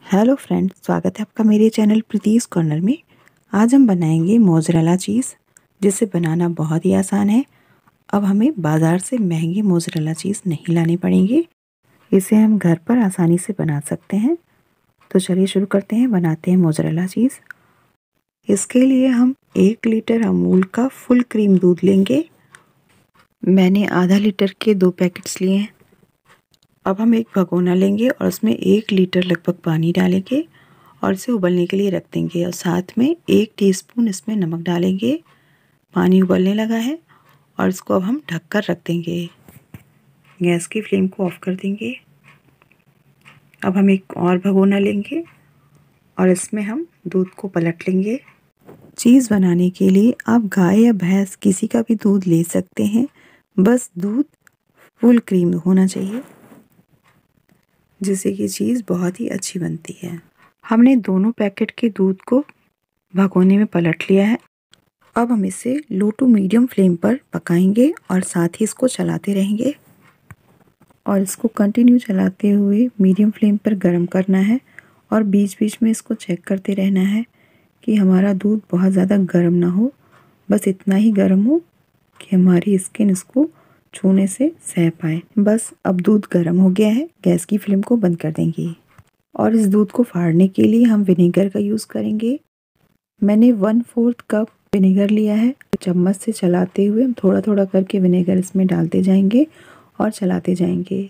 Hello friends, स्वागत है आपका मेरे चैनल प्रीतीज कॉर्नर में। आज हम बनाएंगे मोज़रेला चीज़, जिसे बनाना बहुत ही आसान है। अब हमें बाज़ार से महंगी मोज़रेला चीज़ नहीं लानी पड़ेगी। इसे हम घर पर आसानी से बना सकते हैं। तो चलिए शुरू करते हैं, बनाते हैं मोज़रेला चीज़। इसके लिए हम 1 लीटर अमूल का फुल क्रीम दूध लेंगे। मैंने आधा लीटर के 2 पैकेट्स लिए हैं। अब हम एक भगोना लेंगे और उसमें 1 लीटर लगभग पानी डालेंगे और इसे उबलने के लिए रख देंगे और साथ में 1 टीस्पून इसमें नमक डालेंगे। पानी उबलने लगा है और इसको अब हम ढककर रख देंगे। गैस की फ्लेम को ऑफ कर देंगे। अब हम एक और भगोना लेंगे और इसमें हम दूध को पलट लेंगे। चीज़ बनाने के लिए आप गाय या भैंस किसी का भी दूध ले सकते हैं, बस दूध फुल क्रीम होना चाहिए, जिससे कि चीज़ बहुत ही अच्छी बनती है। हमने दोनों पैकेट के दूध को भगोने में पलट लिया है। अब हम इसे लो टू मीडियम फ्लेम पर पकाएंगे और साथ ही इसको चलाते रहेंगे और इसको कंटिन्यू चलाते हुए मीडियम फ्लेम पर गर्म करना है और बीच बीच में इसको चेक करते रहना है कि हमारा दूध बहुत ज़्यादा गर्म ना हो, बस इतना ही गर्म हो कि हमारी स्किन इसको छूने से सह पाए। बस अब दूध गर्म हो गया है, गैस की फ्लेम को बंद कर देंगे और इस दूध को फाड़ने के लिए हम विनेगर का यूज़ करेंगे। मैंने 1/4 कप विनेगर लिया है। चम्मच से चलाते हुए हम थोड़ा थोड़ा करके विनेगर इसमें डालते जाएंगे और चलाते जाएंगे।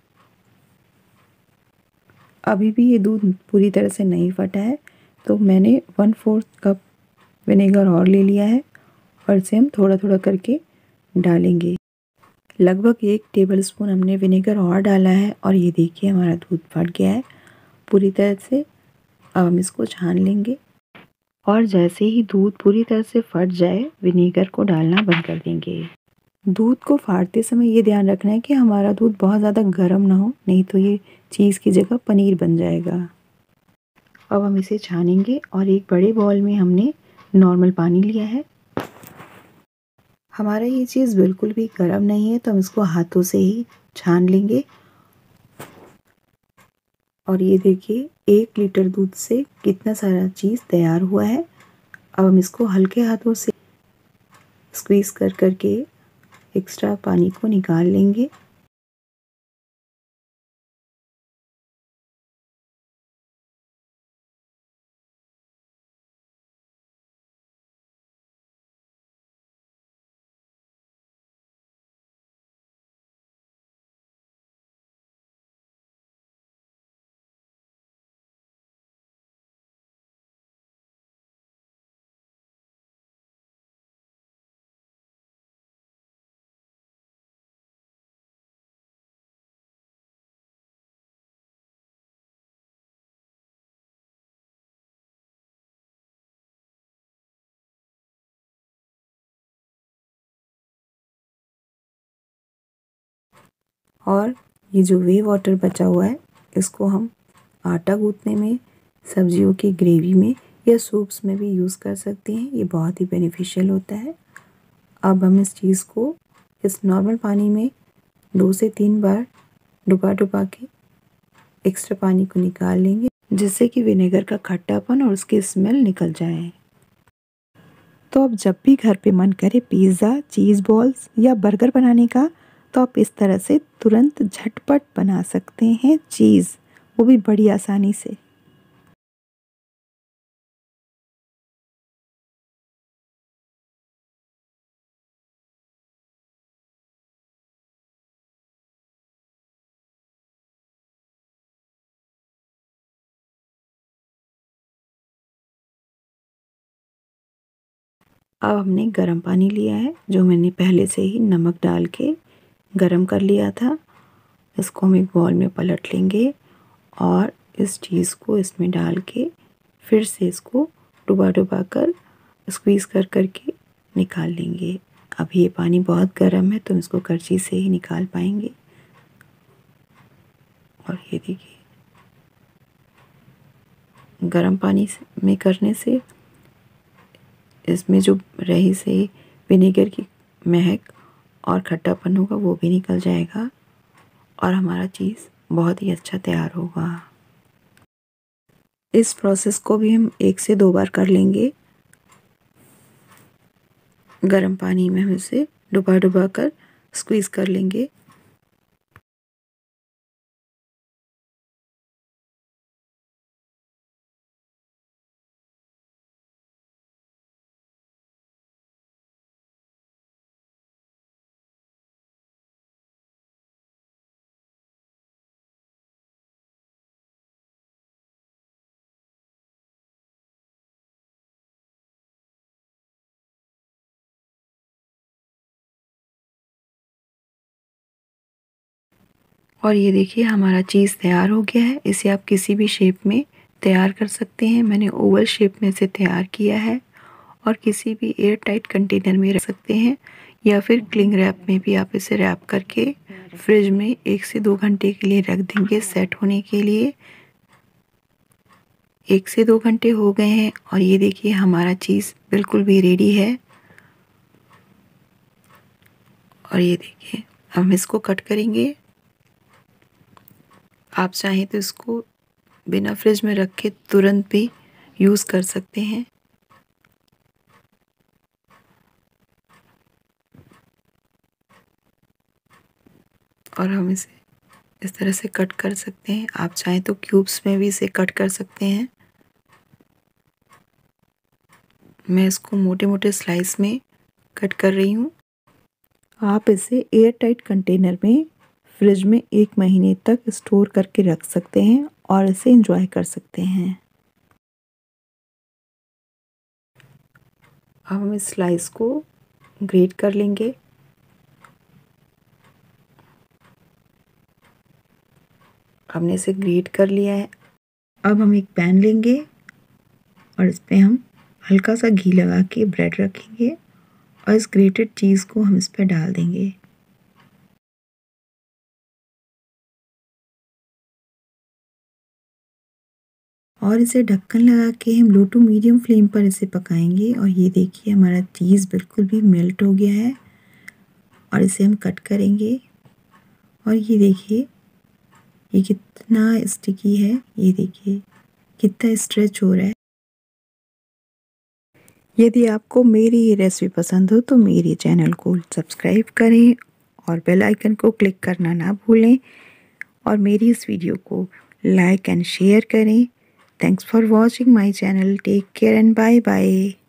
अभी भी ये दूध पूरी तरह से नहीं फटा है, तो मैंने 1/4 कप विनेगर और ले लिया है और इसे हम थोड़ा थोड़ा करके डालेंगे। लगभग 1 टेबलस्पून हमने विनेगर और डाला है और ये देखिए हमारा दूध फट गया है पूरी तरह से। अब हम इसको छान लेंगे और जैसे ही दूध पूरी तरह से फट जाए, विनेगर को डालना बंद कर देंगे। दूध को फाड़ते समय ये ध्यान रखना है कि हमारा दूध बहुत ज़्यादा गर्म ना हो, नहीं तो ये चीज़ की जगह पनीर बन जाएगा। अब हम इसे छानेंगे और एक बड़े बाउल में हमने नॉर्मल पानी लिया है। हमारा ये चीज़ बिल्कुल भी गर्म नहीं है, तो हम इसको हाथों से ही छान लेंगे। और ये देखिए 1 लीटर दूध से कितना सारा चीज़ तैयार हुआ है। अब हम इसको हल्के हाथों से स्क्वीज़ कर करके एक्स्ट्रा पानी को निकाल लेंगे। और ये जो वे वाटर बचा हुआ है, इसको हम आटा गूँथने में, सब्जियों की ग्रेवी में या सूप्स में भी यूज़ कर सकते हैं। ये बहुत ही बेनिफिशियल होता है। अब हम इस चीज़ को इस नॉर्मल पानी में 2 से 3 बार डुबा डुबा के एक्स्ट्रा पानी को निकाल लेंगे, जिससे कि विनेगर का खट्टापन और उसकी स्मेल निकल जाए। तो अब जब भी घर पे मन करे पिज़्ज़ा, चीज़ बॉल्स या बर्गर बनाने का, तो आप इस तरह से तुरंत झटपट बना सकते हैं चीज़, वो भी बड़ी आसानी से। अब हमने गर्म पानी लिया है, जो मैंने पहले से ही नमक डाल के गर्म कर लिया था। इसको हम एक बाउल में पलट लेंगे और इस चीज़ को इसमें डाल के फिर से इसको डुबा डुबा कर स्क्वीज़ कर करके निकाल लेंगे। अब ये पानी बहुत गर्म है, तो हम इसको करछी से ही निकाल पाएंगे। और ये देखिए, गर्म पानी में करने से इसमें जो रही से विनेगर की महक और खट्टापन होगा, वो भी निकल जाएगा और हमारा चीज़ बहुत ही अच्छा तैयार होगा। इस प्रोसेस को भी हम 1 से 2 बार कर लेंगे। गर्म पानी में हम इसे डुबा कर स्क्वीज़ कर लेंगे। और ये देखिए हमारा चीज़ तैयार हो गया है। इसे आप किसी भी शेप में तैयार कर सकते हैं। मैंने ओवल शेप में इसे तैयार किया है और किसी भी एयर टाइट कंटेनर में रख सकते हैं या फिर क्लिंग रैप में भी आप इसे रैप करके फ्रिज में 1 से 2 घंटे के लिए रख देंगे सेट होने के लिए। 1 से 2 घंटे हो गए हैं और ये देखिए हमारा चीज़ बिल्कुल भी रेडी है। और ये देखिए हम इसको कट करेंगे। आप चाहें तो इसको बिना फ्रिज में रखे तुरंत भी यूज़ कर सकते हैं। और हम इसे इस तरह से कट कर सकते हैं। आप चाहें तो क्यूब्स में भी इसे कट कर सकते हैं। मैं इसको मोटे मोटे स्लाइस में कट कर रही हूँ। आप इसे एयर टाइट कंटेनर में फ्रिज में 1 महीने तक स्टोर करके रख सकते हैं और इसे एंजॉय कर सकते हैं। अब हम इस स्लाइस को ग्रेट कर लेंगे। हमने इसे ग्रेट कर लिया है। अब हम एक पैन लेंगे और इस पे हम हल्का सा घी लगा के ब्रेड रखेंगे और इस ग्रेटेड चीज़ को हम इस पे डाल देंगे। और इसे ढक्कन लगा के हम लो टू मीडियम फ्लेम पर इसे पकाएंगे। और ये देखिए हमारा चीज़ बिल्कुल भी मेल्ट हो गया है और इसे हम कट करेंगे। और ये देखिए ये कितना स्टिकी है, ये देखिए कितना स्ट्रेच हो रहा है। यदि आपको मेरी ये रेसिपी पसंद हो तो मेरे चैनल को सब्सक्राइब करें और बेल आइकन को क्लिक करना ना भूलें और मेरी इस वीडियो को लाइक एंड शेयर करें। Thanks for watching my channel. Take care and bye bye.